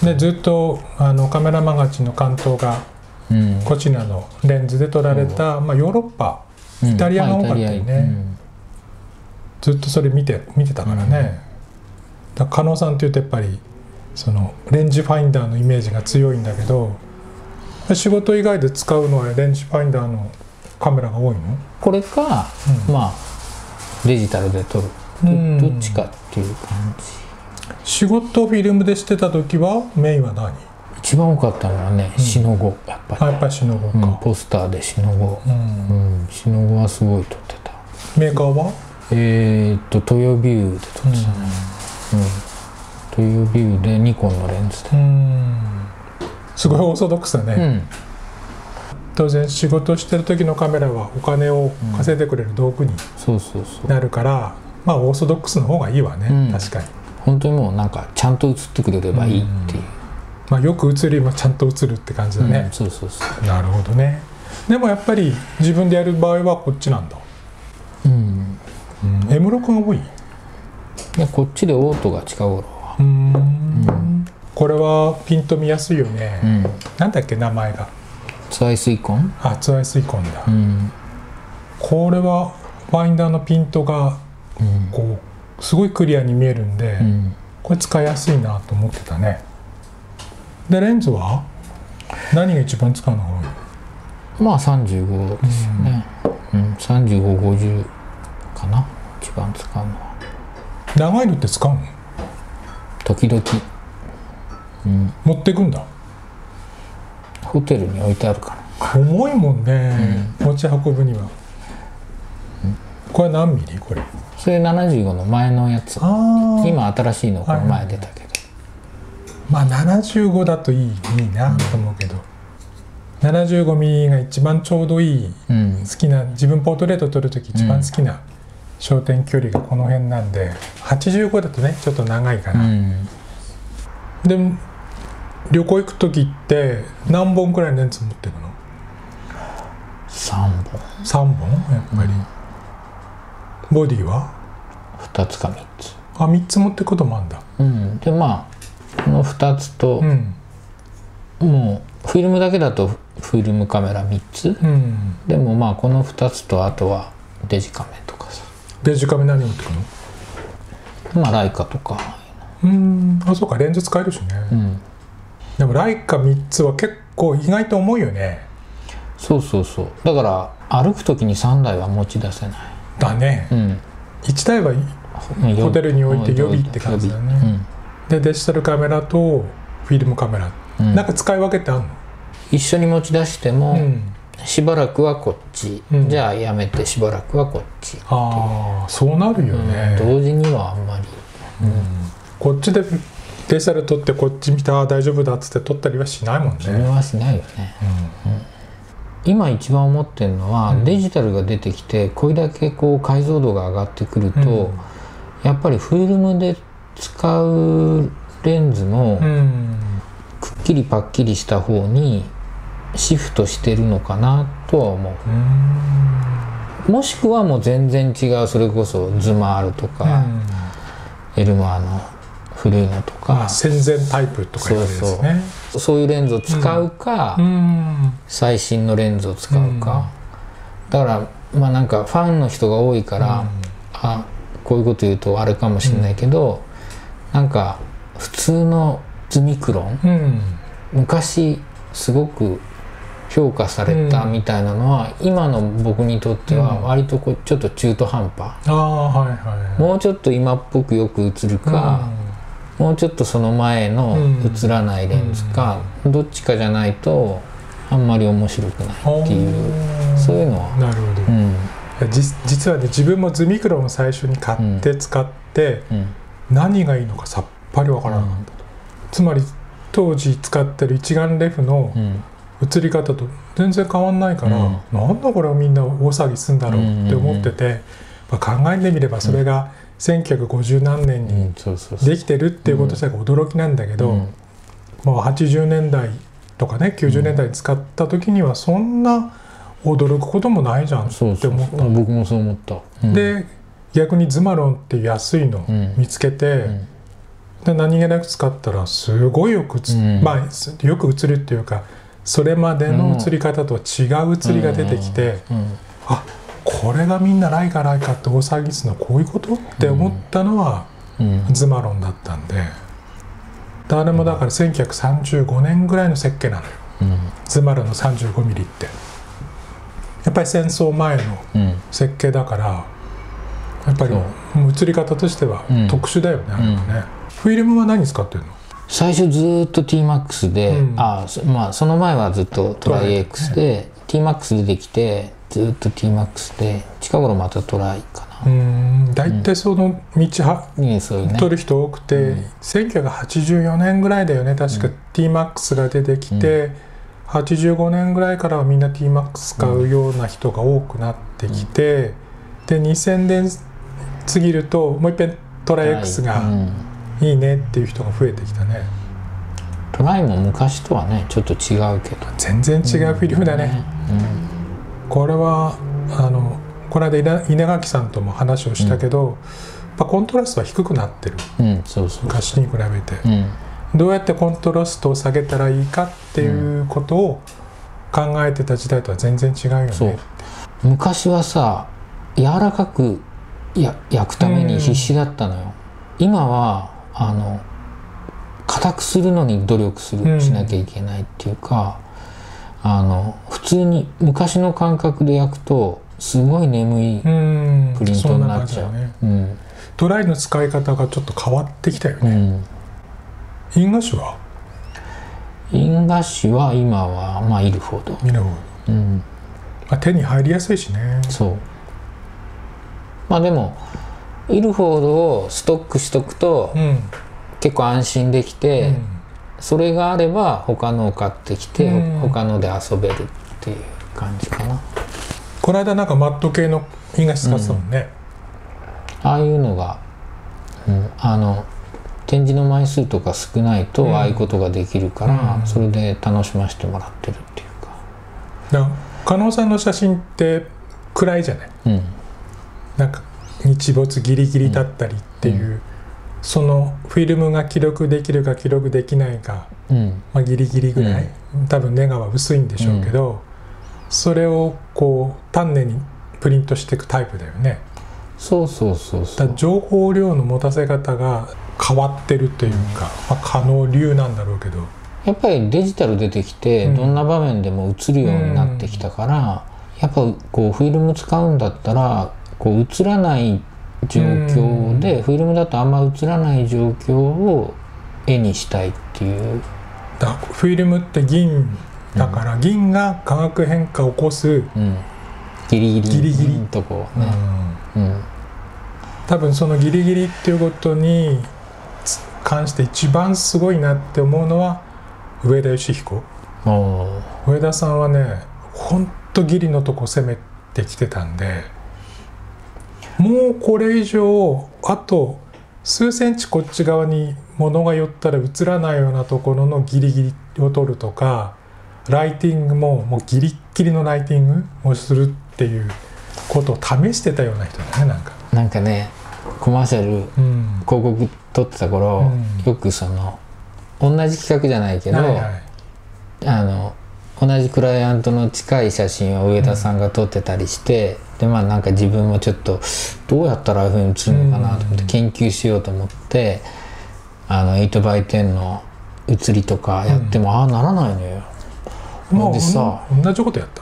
でずっとカメラマガジンの監督が、こちらのレンズで撮られた、ヨーロッパ、イタリアが多かったよね、ずっとそれ見てたからね、だから加納さんっていうとやっぱりそのレンジファインダーのイメージが強いんだけど、仕事以外で使うのはレンジファインダーのカメラが多いの？ これか、デジタルで撮る、どっちかっていう感じ。 仕事フィルムでしてた時はメインは何？ 一番多かったのはね、シノゴ、やっぱり。 やっぱりシノゴか、 ポスターでシノゴ、シノゴはすごい撮ってた。 メーカーは？ トヨビューで撮ってたね。トヨビューでニコンのレンズで。 すごいオーソドックスだね。当然仕事してる時のカメラはお金を稼いでくれる道具になるから、オーソドックスの方がいいわね、確かに。 本当にもうなんかちゃんと写ってくれればいいっていう。 よく写るよりもちゃんと写るって感じだね。なるほどね。でもやっぱり自分でやる場合はこっちなんだ。M6 が多い？ こっちでオートが近頃は。 これはピント見やすいよね。なんだっけ名前が。 ツアイスイコン？ ツアイスイコンだ。これはファインダーのピントがこうすごいクリアに見えるんで、これ使いやすいなと思ってたね。でレンズは何が一番使うのが多い？ 35ですよね。35、50かな、一番使うのは。 長いのって使うの？ 時々。 持ってくんだ。 ホテルに置いてあるから。 重いもんね、持ち運ぶには。これ何ミリ？これそれ75の前のやつ。今新しいのこの前出たけど、 75だといいなと思うけど、75ミリが一番ちょうどいい、好きな、自分ポートレート撮るとき一番好きな焦点距離がこの辺なんで、85だとねちょっと長いかな。でも旅行行く時って何本くらいのレンズ持ってるの ？3本。 3本やっぱり。ボディは 2つか3つ。 3つ持ってくこともあるんだ。 でこの2つと、もうフィルムだけだとフィルムカメラ3つ、でもこの2つとあとはデジカメとかさ。 デジカメ何持ってくの？ ライカとか。 そうか、レンズ使えるしね。でもライカ3つは結構意外と重いよね。 そうだから歩く時に3台は持ち出せないだね。1台はホテルに置いて予備って感じだね。でデジタルカメラとフィルムカメラ、なんか使い分けってあるの？ 一緒に持ち出しても、しばらくはこっち、じゃあやめてしばらくはこっち。 そうなるよね。 同時にはあんまり。 こっちでデジタル撮ってこっち見て大丈夫だっつって撮ったりはしないもんね。 それはしないよね。今一番思ってるのは、デジタルが出てきてこれだけこう解像度が上がってくると、やっぱりフィルムで使うレンズもくっきりパッキリした方にシフトしてるのかなとは思う。もしくはもう全然違う、それこそズマールとか、エルマーの古いのとか、 戦前タイプとかいうやつですね。 そういうレンズを使うか、最新のレンズを使うか、だからなんかファンの人が多いから、こういうこと言うとあれかもしれないけど、なんか普通のズミクロン、昔すごく評価されたみたいなのは、今の僕にとっては割とちょっと中途半端。もうちょっと今っぽくよく映るか、もうちょっとその前の映らないレンズか、どっちかじゃないとあんまり面白くないっていう、そういうのは。 なるほど。実はね、自分もズミクロンを最初に買って使って、何がいいのかさっぱりわからなかったと。つまり当時使ってる一眼レフの映り方と全然変わんないから、なんだこれをみんな大騒ぎするんだろうって思ってて、考えてみればそれが1950何年にできてるっていうこと自体が驚きなんだけど、もう80年代とかね90年代に使った時にはそんな驚くこともないじゃんって思った。 僕もそう思った。 で逆にズマロンっていう安いの見つけて、 で何気なく使ったらすごいよくまあよく映るっていうか、それまでの映り方とは違う映りが出てきて、あ、これがみんなライカって大騒ぎするのはこういうことって思ったのはズマロンだったんで、あれもだから1935年ぐらいの設計なのよ、ズマロンの 35mm って。やっぱり戦争前の設計だから、やっぱり映り方としては特殊だよね、あれはね。フィルムは何使ってるの？ 最初ずっと T-MAX で、まあその前はずっとトライ X で、T-MAX 出てきてずっと T-MAX で、近頃またトライかな。 だいたいその道取る人多くて、1984年ぐらいだよね、確か T-MAX が出てきて、85年ぐらいからはみんな T-MAX 買うような人が多くなってきて、で2000年過ぎるともう一遍トライ X がいいねっていう人が増えてきたね。 トライも昔とはねちょっと違うけど全然違うフィルムだね。これはこの間稲垣さんとも話をしたけど、やっぱコントラストは低くなってる、昔に比べて、どうやってコントラストを下げたらいいかっていうことを考えてた時代とは全然違うよね。 昔はさ、柔らかく焼くために必死だったのよ。今は硬くするのに努力しなきゃいけないっていうか、普通に昔の感覚で焼くとすごい眠いプリントになっちゃう。 トライの使い方がちょっと変わってきたよね。印画紙は？ 印画紙は今はまあイルフォード。 手に入りやすいしね。 そう。まあでもイルフォードをストックしとくと結構安心できて、それがあれば他のを買ってきて他ので遊べるっていう感じかな。 この間なんかマット系の印画紙使ってたもんね。 ああいうのが、展示の枚数とか少ないとああいうことができるから、それで楽しませてもらってるっていうか。 加納さんの写真って暗いじゃない、なんか日没ギリギリだったりっていう、そのフィルムが記録できるか記録できないか、まあ、ギリギリぐらい、多分ネガは薄いんでしょうけど、それをこう丹念にプリントしていくタイプだよね。 そうだ情報量の持たせ方が変わってるというか、まあ、可能流なんだろうけど、 やっぱりデジタル出てきて、どんな場面でも映るようになってきたから、やっぱこうフィルム使うんだったらこう映らない状況で、フィルムだとあんま映らない状況を絵にしたいっていう。 フィルムって銀だから、銀が化学変化を起こす、 ギリギリのとこね。 多分そのギリギリっていうことに関して一番すごいなって思うのは上田義彦。上田さんはね、ほんとギリのとこ攻めてきてたんで、もうこれ以上あと数センチこっち側に物が寄ったら映らないようなところのギリギリを取るとか、ライティングももうギリッギリのライティングをするっていうことを試してたような人だね。 なんかね、コマーシャル、広告撮ってた頃、よくその同じ企画じゃないけど、同じクライアントの近い写真を上田さんが撮ってたりして、でまあなんか自分もちょっとどうやったらああいうふうに映るのかなと思って研究しようと思って、8x10 の写りとかやっても、ああならないのよ。でさ、 同じことやった。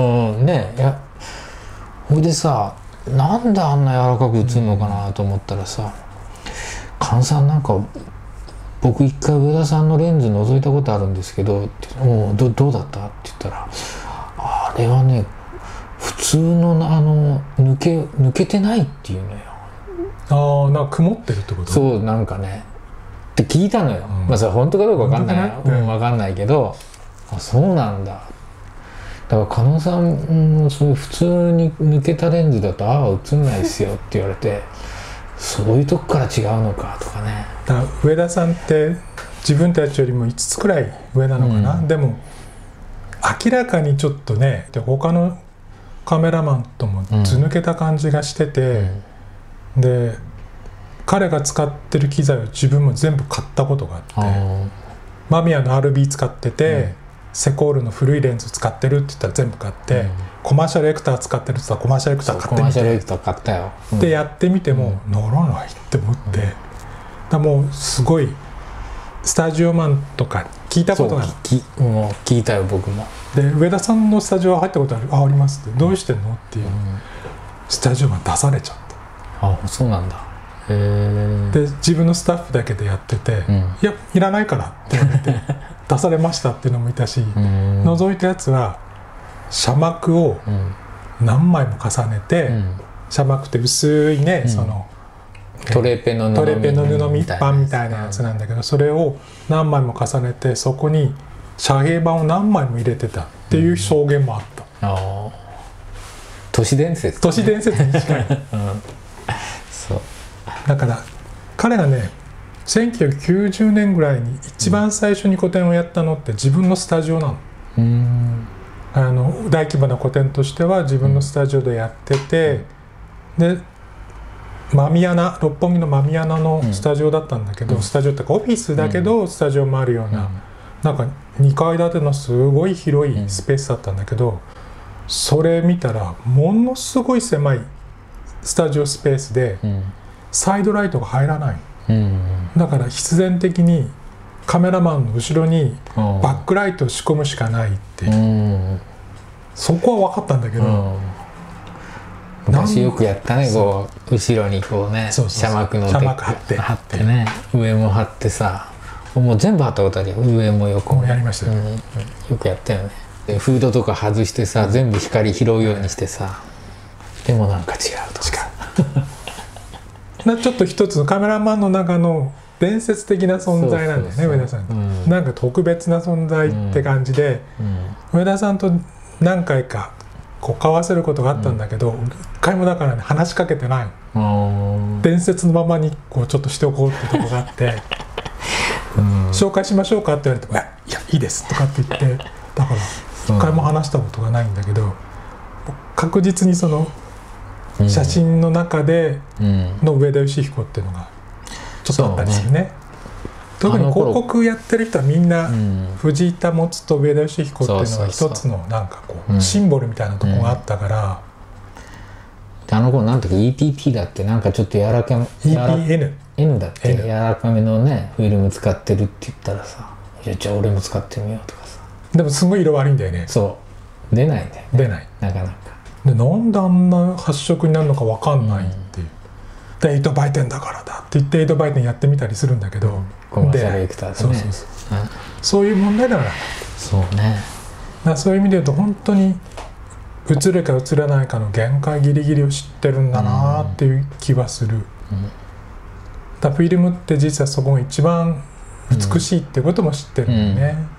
ほいでさ、なんであんな柔らかく映るのかなと思ったらさ、菅さんなんか僕一回上田さんのレンズ覗いたことあるんですけどってどうだったって言ったら、あれはね普通の抜けてないっていうのよ。 なんか曇ってるってこと？ そう、なんかねって聞いたのよ。まあそれ本当かどうか分かんない、分かんないけど、そうなんだ。だから加納さんもそういう普通に抜けたレンズだと映んないですよって言われて、そういうとこから違うのかとかね。 だから上田さんって自分たちよりも5つくらい上なのかな、でも明らかにちょっとね、で他のカメラマンとも図抜けた感じがしてて、で彼が使ってる機材を自分も全部買ったことがあって、マミヤの RB 使ってて、セコールの古いレンズ使ってるって言ったら全部買って、コマーシャルエクター使ってるって言ったらコマーシャルエクター買ってみて、 コマーシャルエクター買ったよ、 でやってみても乗らないって思って、だもうすごいスタジオマンとか聞いたことがない。 もう聞いたよ僕も。 で上田さんのスタジオ入ったことある？ありますって。どうしてんのっていう、スタジオマン出されちゃった。 あ、そうなんだ。へえ。 で自分のスタッフだけでやってて、いやいらないからって言われて出されましたっていうのもいたし、覗いたやつは紗幕を何枚も重ねて、紗幕って薄いね、そのトレペの布密版みたいなやつなんだけど、それを何枚も重ねてそこに遮蔽板を何枚も入れてたっていう証言もあった。 都市伝説、 都市伝説に近い、 そうだから彼がね1990年ぐらいに一番最初に個展をやったのって自分のスタジオなの。大規模な個展としては自分のスタジオでやってて、でマミアナ、六本木のマミアナのスタジオだったんだけど、スタジオってかオフィスだけどスタジオもあるような、なんか2階建てのすごい広いスペースだったんだけど、それ見たらものすごい狭いスタジオスペースでサイドライトが入らない、だから必然的にカメラマンの後ろにバックライトを仕込むしかないっていう、そこは分かったんだけど、 昔よくやったね、こう後ろにこうね、紗幕の紗幕貼ってね、上も貼ってさ、もう全部貼ったことあるよ、上も横も。 やりましたよ、 よくやったよね。でフードとか外してさ、全部光拾うようにしてさ、でもなんか違うとかちょっと一つのカメラマンの中の伝説的な存在なんだよね、上田さん、なんか特別な存在って感じで、上田さんと何回かこう交わせることがあったんだけど、一回もだからね話しかけてない、伝説のままにこうちょっとしておこうってとこがあって紹介しましょうかって言われても「いやいいです」とかって言って、だから一回も話したことがないんだけど、確実にその写真の中での上田義彦っていうのがちょっとあったんですよね。特に広告やってる人はみんな藤田持つと上田義彦っていうのが一つのなんかこうシンボルみたいなとこがあったから、 あの頃なんとか EPP だって、なんかちょっと柔らかめ EPN だって柔らかめのねフィルム使ってるって言ったらさ、じゃあ俺も使ってみようとかさ。 でもすごい色悪いんだよね。 そう出ないんだよね、 出ないなかなか。 でなんであんな発色になるのか分かんないっていう、で8売店だからだって言って8売店やってみたりするんだけど、 コマーシャルエクターでね、 そういう問題だから。 そうね。 だからそういう意味で言うと本当に映るか映らないかの限界ギリギリを知ってるんだなっていう気はする。だフィルムって実はそこが一番美しいってことも知ってるんだよね。